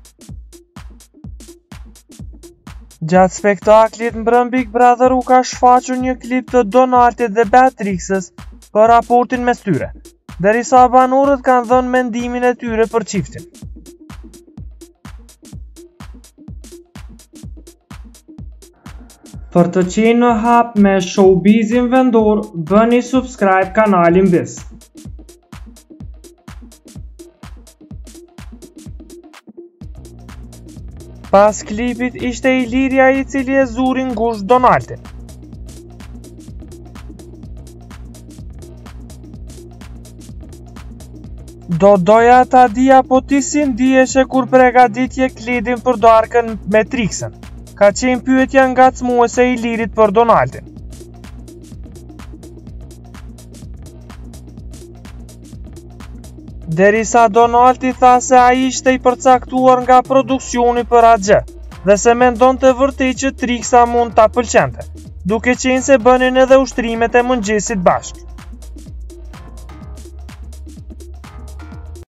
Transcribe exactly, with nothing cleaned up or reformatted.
Gjatë spektaklit mbrëm Big Brother u ka shfaqur një klip të Donaldit dhe Beatrixës për raportin mes tyre, derisa banorët kanë dhënë mendimin e tyre për çiftin. Për të qenë në hap me showbizin vendor, bëni subscribe kanalin Biz. Pas klipit ishte Ilirja i cili e zuri ngushtë Donaldin. Do doja ta dija po ti si ndiheshe kur përgatitje klidin për darkën me Trixën, ka qenë pyetja ngacmuese e Ilirit për Donaldin. Derisa Donaldi tha se ai ishte i përcaktuar nga produksioni për atë gjë, dhe se mendonte vërtet që Trixa mund ta pëlqente, duke qenë se bënin edhe ushtrimet e mëngjesit bashkë.